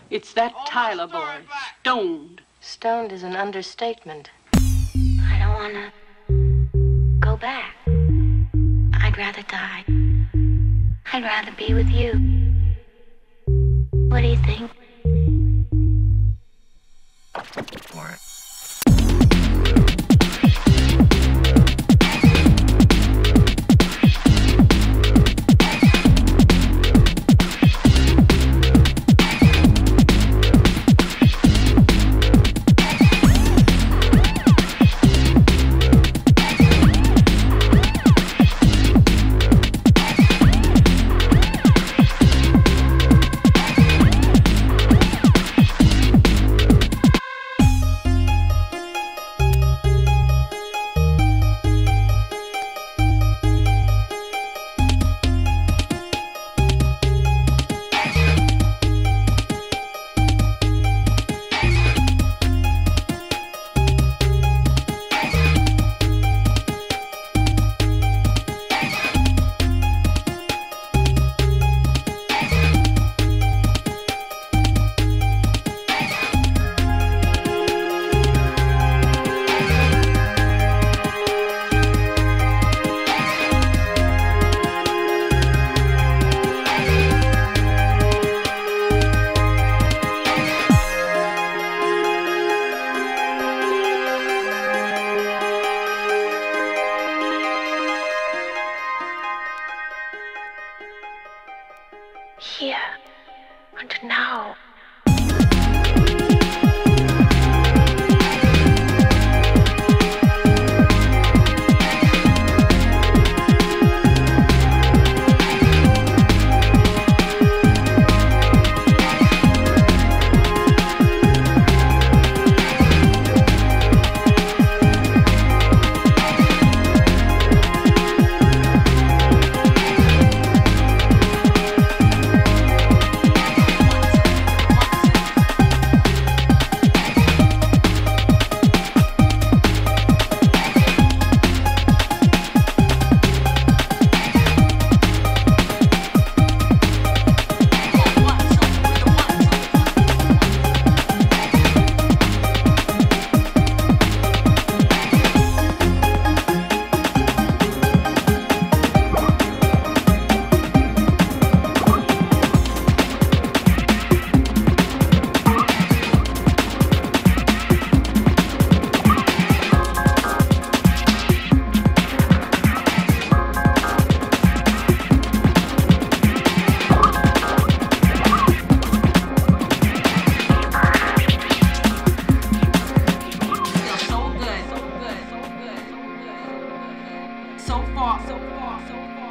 It's that Tyler boy, stoned. Stoned is an understatement. I don't want to go back. I'd rather die. I'd rather be with you. What do you think? For it. Here and now. So far, so far, so far.